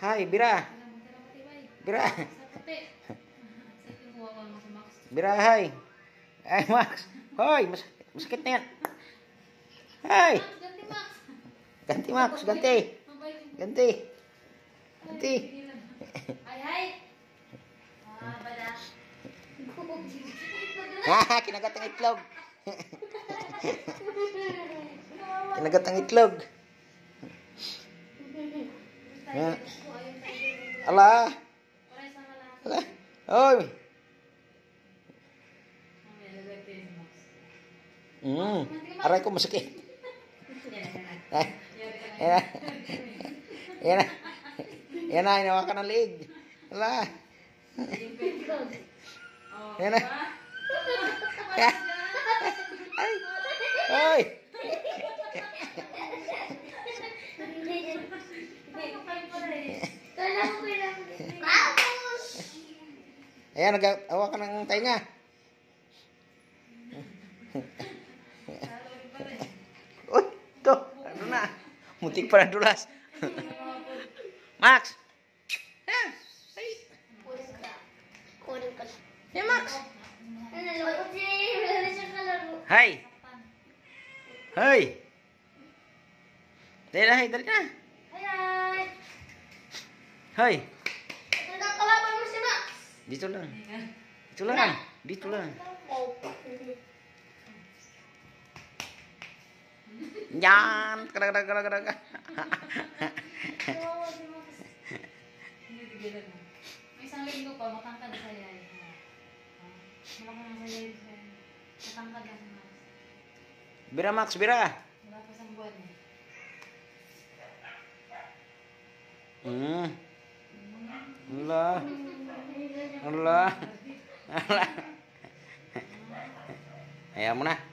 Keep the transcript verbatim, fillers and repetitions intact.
Hai, Bira. Bira. Bira, hai. Eh, Max. Hoi, mas masakit na yan. Hai. Ganti, Max. Ganti. Ganti. Ganti. Hai, hai. Ah, bala. Ah, kinagat ang itlog. Kinagat ang itlog. Yan. Ala. Ala. Oy. Hmm. Aray ko masakit. Ay. Yan na. Yan na. Yan na, hinawakan ng liig. Ala. Yan na. Ay. Oy. Ayan, nag-awa ka ng tainga. Uy, ito. Ano na? Muntik pa na dulas. Max! Ayan. Ay. Ayan, Max. Hai. Hai. Dali na, hai. Dali na. Hai. Hai. Ito na kalaban mo si Max. Dito lang. Dito lang. Dito lang. Yan. Kadang kadang kadang kadang. May isang linggo pa, matangkad sa yay. Malaki na sa yay. Matangkad na si Max. Bira, Max. Bira. Wala pa sa buwan eh. Hmm. Allah. Allah. Allah. Ayaw mo na.